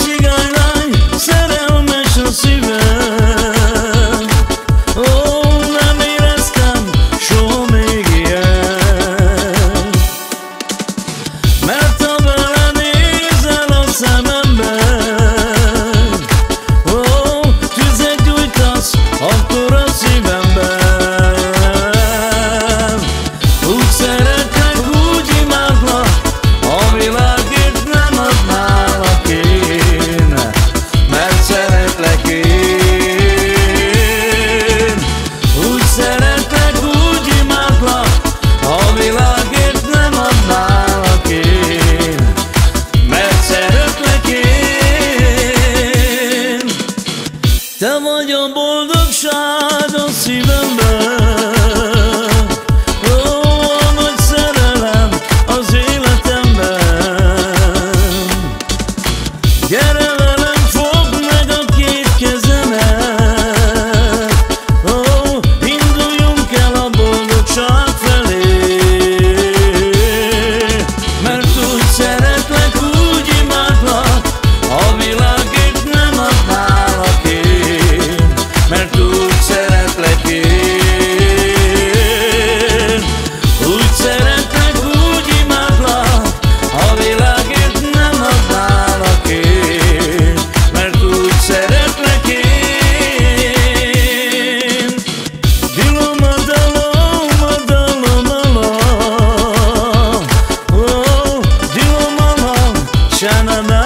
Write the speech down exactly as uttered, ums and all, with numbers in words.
cigánylány, szerelmes a szívem. Ó, nem éreztem soha még ilyen. Mert ha vele nézel a szememben, ó, tüzet gyújtasz akkor a szívemben. Úgy szeretlek, úgy imádlak, a világért nem adnálak én, mert szeretlek én. Úgy szeretlek, úgy imádlak, a világért nem adnálak én, mert szeretlek én. Te vagy a boldogság a szívemben, gyere velem, fogd meg a két kezemet, ó, induljunk el a boldogság felé. Mert úgy szeretlek, úgy imádlak, a világért nem adnálak én, mert úgy szeretlek én. Úgy szeretlek, úgy imádlak, a világért nem adnálak én, mert úgy szeretlek én. Dilom a dalom, a dalom a lam, ó, dilom a lam, sánadá.